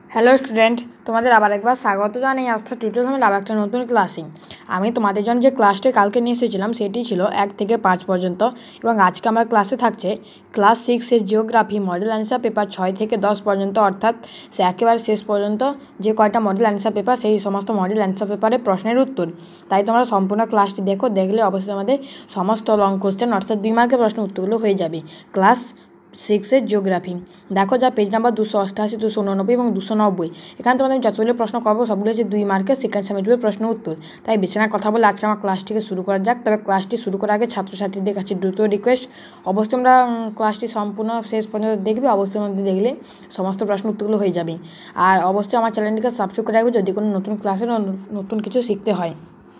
Hello student, তোমাদের আবার একবার স্বাগত জানাই আস্থা টিউটোরিয়াল আবার একটা নতুন ক্লাসে। আমি তোমাদের জন্য যে ক্লাসটি কালকে নিয়ে এসেছিলাম সেটি ছিল 1 থেকে 5 পর্যন্ত, এবং আজকে আমার ক্লাসে থাকছে ক্লাস 6-এর জিওগ্রাফি মডেল অ্যান্সার পেপার 6 থেকে 10 পর্যন্ত, অর্থাৎ সে একেবারে শেষ পর্যন্ত যে কয়টা মডেল অ্যান্সার পেপার সেই সমস্ত মডেল অ্যান্সার পেপারের প্রশ্নের উত্তর। তাই তোমরা সম্পূর্ণ ক্লাসটি দেখলে অবশ্যই আমাদের সমস্ত লং কোশ্চেন অর্থাৎ 2 মার্কের প্রশ্নের উত্তরগুলো হয়ে যাবে। ক্লাস 6-এর জিওগ্রাফি দেখো, যা পেজ নাম্বার 288, 289 এবং 290। এখানে তোমাদের যতগুলো প্রশ্ন করবো সবগুলো হচ্ছে 2 মার্কের সেকেন্ড সেমিস্টারের প্রশ্ন উত্তর। তাই বেশি না কথা বলে আজকে আমার ক্লাসটিকে শুরু করা যাক। তবে ক্লাসটি শুরু করার আগে ছাত্রছাত্রীদের কাছে দ্রুত রিকোয়েস্ট, অবশ্যই তোমরা ক্লাসটি সম্পূর্ণ শেষ পর্যন্ত দেখবে। অবশ্যই আমাদের দেখলে সমস্ত প্রশ্ন উত্তরগুলো হয়ে যাবে। আর অবশ্যই আমার চ্যানেলটিকে সাবস্ক্রাইব করে রাখবে যদি কোনো নতুন ক্লাসের নতুন কিছু শিখতে হয়।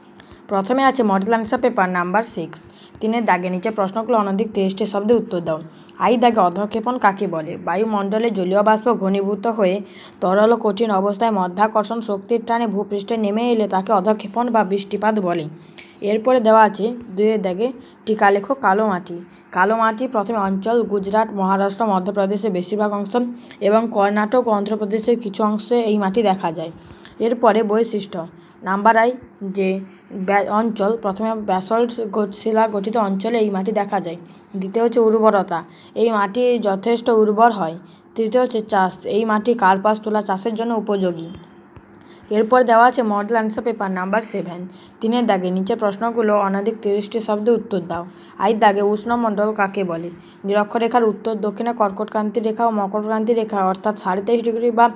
প্রথমে আছে মডেল অ্যান্সার পেপার নাম্বার 6। 3-এর দাগে নিচে প্রশ্নগুলো অনধিক 30টি শব্দে উত্তর দাও। দাগে অধঃক্ষেপণ কাকে বলে? বায়ুমণ্ডলে জলীয় বাষ্প ঘনীভূত হয়ে তরল ও কঠিন অবস্থায় মধ্যাকর্ষণ শক্তির টানে ভূপৃষ্ঠে নেমে এলে তাকে অধঃক্ষেপণ বা বৃষ্টিপাত বলে। এরপরে দেওয়া আছে 2-এর দাগে টিকা লেখো কালো মাটি। কালো মাটি প্রথমে অঞ্চল গুজরাট, মহারাষ্ট্র, মধ্যপ্রদেশের বেশিরভাগ অংশ এবং কর্ণাটক ও অন্ধ্রপ্রদেশের কিছু অংশে এই মাটি দেখা যায়। এরপরে বৈশিষ্ট্য নাম্বার যে অঞ্চল, প্রথমে ব্যাসল্ট শিলা গঠিত অঞ্চলে এই মাটি দেখা যায়। দ্বিতীয় হচ্ছে উর্বরতা, এই মাটি যথেষ্ট উর্বর হয়। তৃতীয় হচ্ছে চাষ, এই মাটি কার্পাস তুলা চাষের জন্য উপযোগী। এরপর দেওয়া আছে মডেল অ্যান্সার পেপার নাম্বার 7। 3-এর দাগে নিচে প্রশ্নগুলো অনধিক 30টি শব্দে উত্তর দাও। দাগে উষ্ণমণ্ডল কাকে বলে? নিরক্ষরেখার উত্তর দক্ষিণে কর্কটক্রান্তি রেখা ও মকরক্রান্তি রেখা অর্থাৎ 23.5 ডিগ্রি বা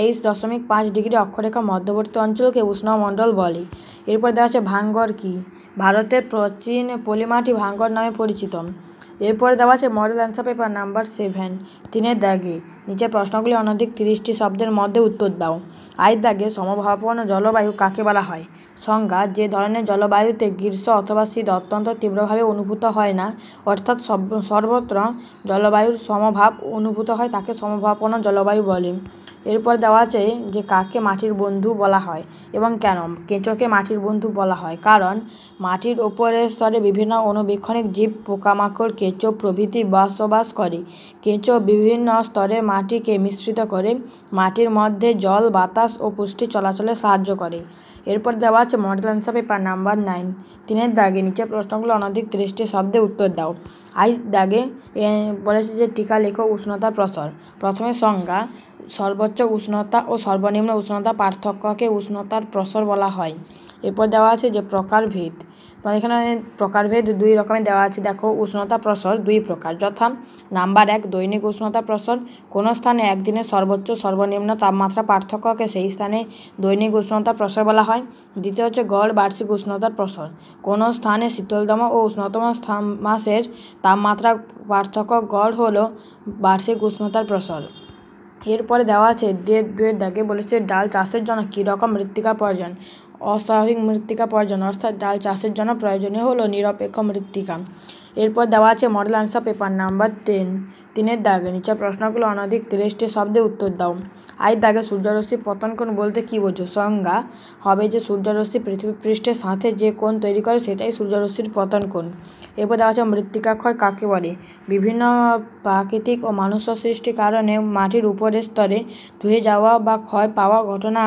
23.5 ডিগ্রি অক্ষরেখা মধ্যবর্তী অঞ্চলকে উষ্ণমণ্ডল বলে। এরপর দেওয়া আছে ভাঙ্গর কি? ভারতের প্রাচীন পলিমাটি ভাঙ্গর নামে পরিচিত। এরপরে দেওয়া আছে মডেল অ্যান্সার পেপার নাম্বার 7। 3-এর দাগে নিচে প্রশ্নগুলি অনধিক 30টি শব্দের মধ্যে উত্তর দাও। দাগে সমভাবাপন্ন জলবায়ু কাকে বলা হয়? সংজ্ঞা, যে ধরনের জলবায়ুতে গ্রীষ্ম অথবা শীত অত্যন্ত তীব্রভাবে অনুভূত হয় না, অর্থাৎ সর্বত্র জলবায়ুর সমভাব অনুভূত হয় তাকে সমভাবাপন্ন জলবায়ু বলে। এরপর দেওয়া আছে যে কাকে মাটির বন্ধু বলা হয় এবং কেন? কেঁচোকে মাটির বন্ধু বলা হয় কারণ মাটির ওপরের স্তরে বিভিন্ন অণুবীক্ষণিক জীব, পোকামাকড়, কেঁচো প্রভৃতি বসবাস করে। কেঁচো বিভিন্ন স্তরের মাটিকে মিশ্রিত করে মাটির মধ্যে জল, বাতাস ও পুষ্টি চলাচলে সাহায্য করে। এরপর দেওয়া আছে মডেল অ্যান্সার পেপার নাম্বার 9। 3-এর দাগে নিচে প্রশ্নগুলো অনধিক 30টি শব্দে উত্তর দাও। দাগে বলেছে যে টিকা লেখো উষ্ণতার প্রসর। প্রথমে সংজ্ঞা, সর্বোচ্চ উষ্ণতা ও সর্বনিম্ন উষ্ণতা পার্থক্যকে উষ্ণতার প্রসর বলা হয়। এরপর দেওয়া আছে যে প্রকারভেদ। তো এখানে প্রকারভেদ 2 রকমের দেওয়া আছে। দেখো, উষ্ণতা প্রসর 2 প্রকার, যথা নাম্বার 1 দৈনিক উষ্ণতা প্রসর, কোনো স্থানে একদিনের সর্বোচ্চ সর্বনিম্ন তাপমাত্রা পার্থক্যকে সেই স্থানে দৈনিক উষ্ণতা প্রসর বলা হয়। দ্বিতীয় হচ্ছে গড় বার্ষিক উষ্ণতার প্রসর, কোনো স্থানে শীতলতম ও উষ্ণতম মাসের তাপমাত্রা পার্থক্য গড় হলো বার্ষিক উষ্ণতার প্রসর। এরপরে দেওয়া আছে 2-এর দাগে বলেছে ডাল চাষের জন্য কী রকম মৃত্তিকা প্রয়োজন? অস্বাভাবিক মৃত্তিকা প্রয়োজন, অর্থাৎ ডাল চাষের জন্য প্রয়োজনীয় হলো নিরপেক্ষ মৃত্তিকা। এরপর দেওয়া আছে মডেল অ্যান্সার পেপার নাম্বার 10। 3-এর দাগে নিচে প্রশ্নগুলো অনধিক 30টি শব্দে উত্তর দাও। দাগে সূর্যরশ্মি পতন কোণ বলতে কী বোঝো? সংজ্ঞা হবে যে সূর্যরশ্মি পৃথিবী পৃষ্ঠের সাথে যে কোণ তৈরি করে সেটাই সূর্যরশ্মির পতন কোণ। এরপর দেওয়া আছে মৃত্তিকা ক্ষয় কাকে বলে? বিভিন্ন প্রাকৃতিক ও মানুষ্য সৃষ্টি কারণে মাটির উপরের স্তরে ধুয়ে যাওয়া বা ক্ষয় পাওয়া ঘটনা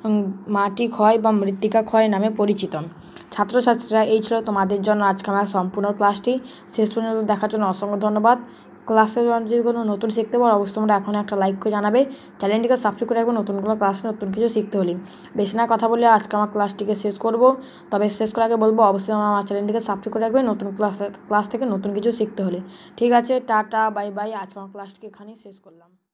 মাটি ক্ষয় বা মৃত্তিকা ক্ষয় নামে পরিচিত। ছাত্রছাত্রীরা, এই ছিল তোমাদের জন্য আজকে আমার সম্পূর্ণ ক্লাসটি। শেষ পর্যন্ত দেখার জন্য অসংখ্য ধন্যবাদ। ক্লাসের যদি কোনো নতুন শিখতে পারো অবশ্যই তোমরা এখন একটা লাইক করে জানাবে। চ্যানেলটিকে সাবস্ক্রাইব করে রাখবে নতুন কোনো ক্লাসে নতুন কিছু শিখতে হলে। বেশি না কথা বলে আজকে আমার ক্লাসটিকে শেষ করব। তবে শেষ করার আগে বলবো অবশ্যই আমার চ্যানেলটিকে সাবস্ক্রাইব করে রাখবে নতুন ক্লাস থেকে নতুন কিছু শিখতে হলে। ঠিক আছে, টাটা, বাই বাই। আজকে আমার ক্লাসটিকে এখানেই শেষ করলাম।